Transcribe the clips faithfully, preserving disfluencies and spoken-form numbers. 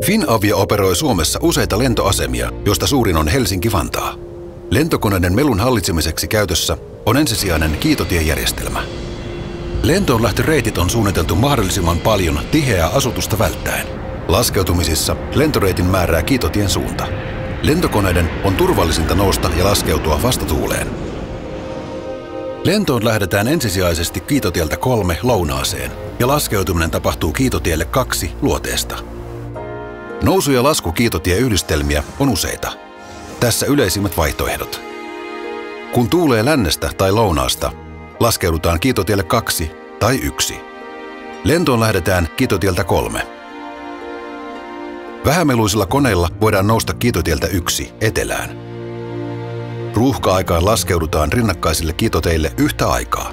Finavia operoi Suomessa useita lentoasemia, joista suurin on Helsinki-Vantaa. Lentokoneiden melun hallitsemiseksi käytössä on ensisijainen kiitotiejärjestelmä. Lentoonlähtöreitit on suunniteltu mahdollisimman paljon tiheää asutusta välttäen. Laskeutumisissa lentoreitin määrää kiitotien suunta. Lentokoneiden on turvallisinta nousta ja laskeutua vastatuuleen. Lentoon lähdetään ensisijaisesti kiitotieltä kolme lounaaseen ja laskeutuminen tapahtuu kiitotielle kaksi luoteesta. Nousu- ja lasku-kiitotieyhdistelmiä on useita. Tässä yleisimmät vaihtoehdot. Kun tuulee lännestä tai lounaasta, laskeudutaan kiitotielle kaksi tai yksi. Lentoon lähdetään kiitotieltä kolme. Vähämeluisilla koneilla voidaan nousta kiitotieltä yksi etelään. Ruuhka-aikaan laskeudutaan rinnakkaisille kiitoteille yhtä aikaa.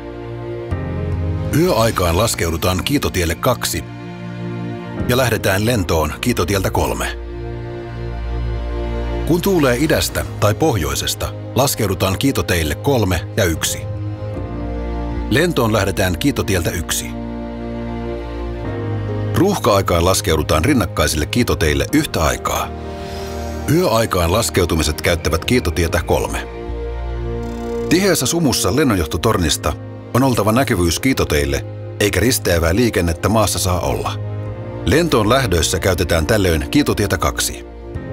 Yöaikaan laskeudutaan kiitotielle kaksi ja lähdetään lentoon kiitotieltä kolme. Kun tuulee idästä tai pohjoisesta, laskeudutaan kiitoteille kolme ja yksi. Lentoon lähdetään kiitotieltä yksi. Ruuhka-aikaan laskeudutaan rinnakkaisille kiitoteille yhtä aikaa. Yöaikaan laskeutumiset käyttävät kiitotietä kolme. Tiheässä sumussa lennonjohtotornista on oltava näkyvyys kiitoteille, eikä risteävää liikennettä maassa saa olla. Lentoon lähdöissä käytetään tällöin kiitotietä kaksi.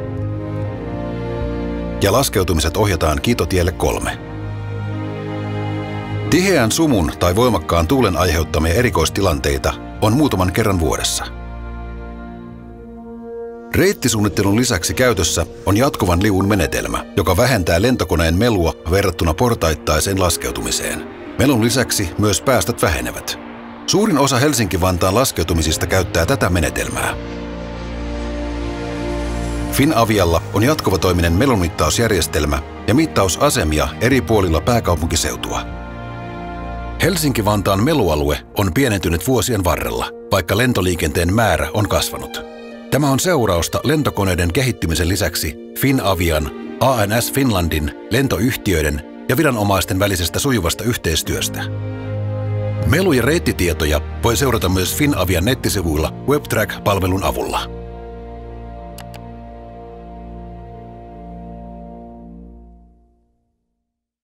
Ja laskeutumiset ohjataan kiitotielle kolme. Tiheän sumun tai voimakkaan tuulen aiheuttamia erikoistilanteita on muutaman kerran vuodessa. Reittisuunnittelun lisäksi käytössä on jatkuvan liuun menetelmä, joka vähentää lentokoneen melua verrattuna portaittaiseen laskeutumiseen. Melun lisäksi myös päästöt vähenevät. Suurin osa Helsinki-Vantaan laskeutumisista käyttää tätä menetelmää. Finavialla on jatkuvatoiminen melunmittausjärjestelmä ja mittausasemia eri puolilla pääkaupunkiseutua. Helsinki-Vantaan melualue on pienentynyt vuosien varrella, vaikka lentoliikenteen määrä on kasvanut. Tämä on seurausta lentokoneiden kehittymisen lisäksi Finavian, A N S Finlandin, lentoyhtiöiden ja viranomaisten välisestä sujuvasta yhteistyöstä. Melu- ja reittitietoja voi seurata myös Finavian nettisivuilla WebTrack-palvelun avulla.